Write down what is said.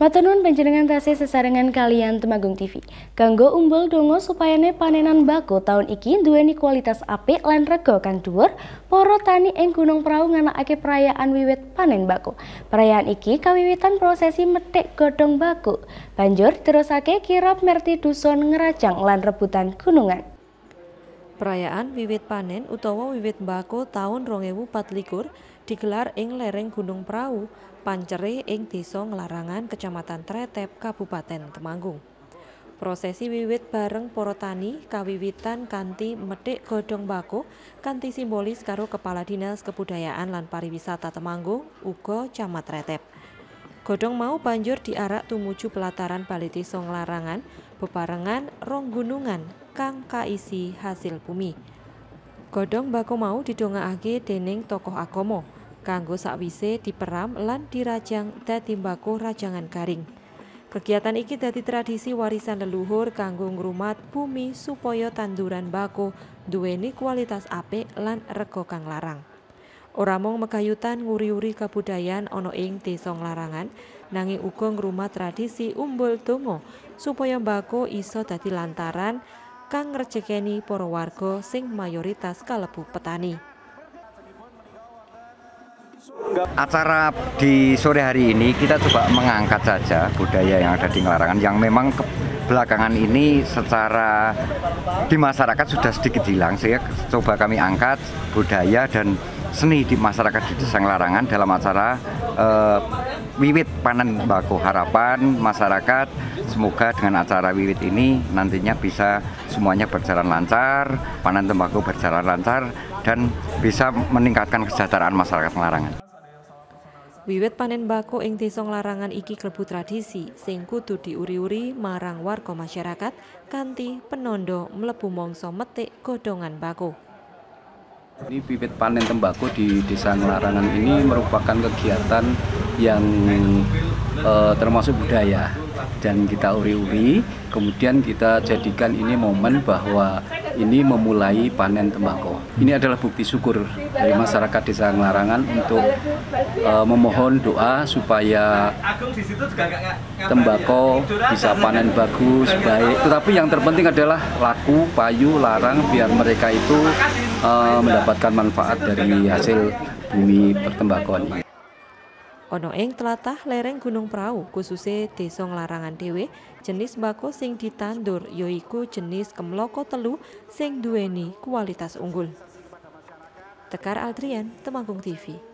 Matur nuwun panjenengan tasih sesarengan kaliyan Temanggung TV. Kanggo umbul donga supayane panenan mbako taun iki duweni kualitas apik lan rega kang dhuwur, para tani ing Gunung Prau nganakake perayaan wiwit panen mbako. Perayaan iki kawiwitan prosesi methik godhong mbako. Banjur diterusake kirab merti dusun ngerajang lan rebutan gunungan. Perayaan wiwit panen utawa wiwit mbako taun 2024 digelar ing lereng Gunung Prau, Pancere ing Desa Nglarangan, Kecamatan Tretep, Kabupaten Temanggung. Prosesi wiwit bareng para tani kawiwitan kanthi methik godhong mbako kanthi simbolis karo Kepala Dinas Kebudayaan lan Pariwisata Temanggung uga Camat Tretep. Godhong mau banjur diarak tumuju pelataran Balai Desa Nglarangan bebarengan rong gunungan kang kaisi hasil bumi. Godhong mbako mau didongakake déning tokoh agama kanggo sakwise diperam lan dirajang dadi mbako rajangan garing. Kegiatan iki dadi tradisi warisan leluhur kanggo ngrumat bumi supaya tanduran mbako duweni kualitas apik lan rega kang larang. Ora mung megayutan nguri-uri kabudayan ana ing Desa Nglarangan, nanging uga ngrumat tradisi umbul donga supaya mbako iso dadi lantaran kang ngrejekeni para warga sing mayoritas kalebu petani. Acara di sore hari ini kita coba mengangkat saja budaya yang ada di Nglarangan yang memang belakangan ini secara di masyarakat sudah sedikit hilang. Sehingga coba kami angkat budaya dan seni di masyarakat di Desa Nglarangan dalam acara wiwit panen mbako. Harapan masyarakat semoga dengan acara wiwit ini nantinya bisa semuanya berjalan lancar, panen tembakau berjalan lancar dan bisa meningkatkan kesejahteraan masyarakat Nglarangan. Wiwit panen mbako ing Desa Nglarangan iki klebu tradisi sing kudu diuri-uri marang warga masyarakat kanthi penondo mlebu mangsa metik godhongan mbako. Ini wiwit panen tembakau di Desa Nglarangan ini merupakan kegiatan yang termasuk budaya dan kita uri-uri, kemudian kita jadikan ini momen bahwa ini memulai panen tembakau. Ini adalah bukti syukur dari masyarakat Desa Nglarangan untuk memohon doa supaya tembakau bisa panen bagus, baik. Tetapi yang terpenting adalah laku, payu, larang biar mereka itu mendapatkan manfaat dari hasil bumi pertembakauan ini. Ono ing tlatah lereng Gunung Prau, khususnya Desa Nglarangan dhewe, jenis mbako sing ditandur yaiku jenis Kemloko telu sing duweni kualitas unggul. Tekar Aldrian, Temanggung TV.